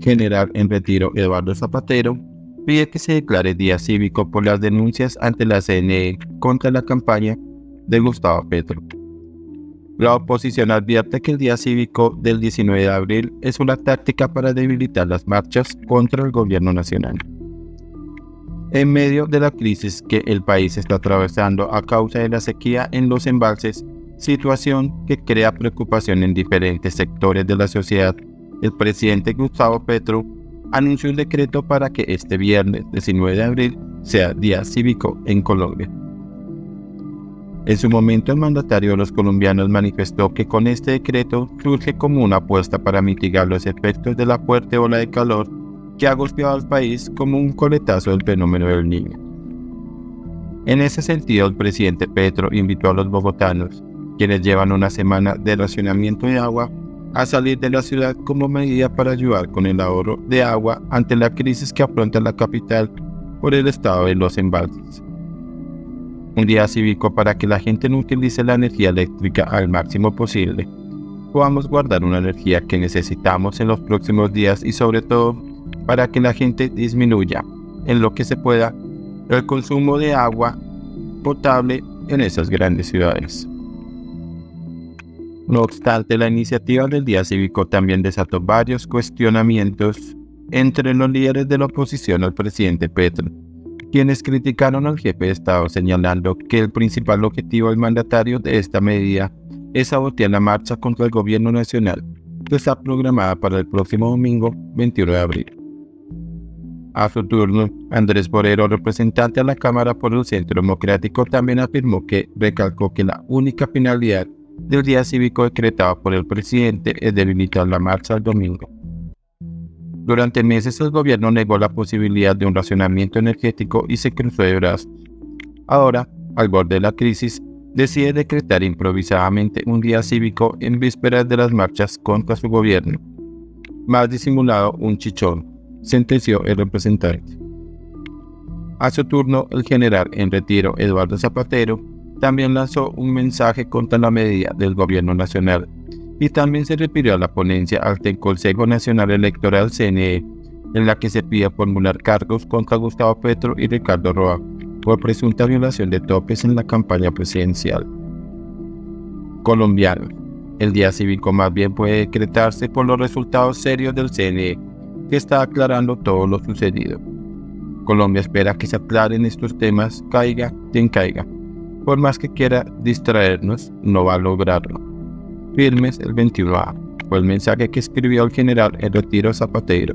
general en retiro Eduardo Zapatero pide que se declare día cívico por las denuncias ante la CNE contra la campaña de Gustavo Petro. La oposición advierte que el día cívico del 19 de abril es una táctica para debilitar las marchas contra el gobierno nacional. En medio de la crisis que el país está atravesando a causa de la sequía en los embalses, situación que crea preocupación en diferentes sectores de la sociedad, el presidente Gustavo Petro anunció un decreto para que este viernes 19 de abril sea día cívico en Colombia. En su momento, el mandatario de los colombianos manifestó que con este decreto surge como una apuesta para mitigar los efectos de la fuerte ola de calor que ha golpeado al país como un coletazo del fenómeno del Niño. En ese sentido, el presidente Petro invitó a los bogotanos, quienes llevan una semana de racionamiento de agua, a salir de la ciudad como medida para ayudar con el ahorro de agua ante la crisis que afronta la capital por el estado de los embalses. Un día cívico para que la gente no utilice la energía eléctrica al máximo posible, podamos guardar una energía que necesitamos en los próximos días y sobre todo para que la gente disminuya en lo que se pueda el consumo de agua potable en esas grandes ciudades. No obstante, la iniciativa del Día Cívico también desató varios cuestionamientos entre los líderes de la oposición al presidente Petro, quienes criticaron al jefe de Estado señalando que el principal objetivo del mandatario de esta medida es sabotear la marcha contra el gobierno nacional, que está programada para el próximo domingo 21 de abril. A su turno, Andrés Borrero, representante a la Cámara por el Centro Democrático, también recalcó que la única finalidad del día cívico decretado por el presidente es debilitar la marcha el domingo. Durante meses el gobierno negó la posibilidad de un racionamiento energético y se cruzó de brazos. Ahora, al borde de la crisis, decide decretar improvisadamente un día cívico en vísperas de las marchas contra su gobierno. Más disimulado, un chichón, sentenció el representante. A su turno, el general en retiro Eduardo Zapatero también lanzó un mensaje contra la medida del gobierno nacional y también se refirió a la ponencia ante el Consejo Nacional Electoral CNE, en la que se pide formular cargos contra Gustavo Petro y Ricardo Roa por presunta violación de topes en la campaña presidencial. Colombiano. El día cívico más bien puede decretarse por los resultados serios del CNE, que está aclarando todo lo sucedido. Colombia espera que se aclaren estos temas, caiga quien caiga. Por más que quiera distraernos, no va a lograrlo. Firmes el 21A, fue el mensaje que escribió el general en retiro Zapatero.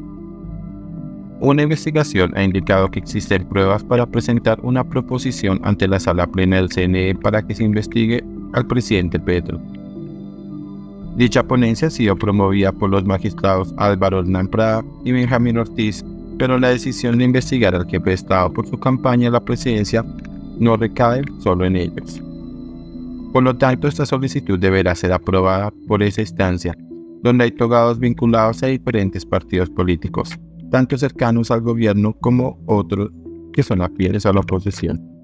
Una investigación ha indicado que existen pruebas para presentar una proposición ante la sala plena del CNE para que se investigue al presidente Petro. Dicha ponencia ha sido promovida por los magistrados Álvaro Hernán Prada y Benjamín Ortiz, pero la decisión de investigar al jefe de Estado por su campaña a la presidencia no recae solo en ellos. Por lo tanto, esta solicitud deberá ser aprobada por esa instancia, donde hay togados vinculados a diferentes partidos políticos, tanto cercanos al gobierno como otros que son afines a la oposición.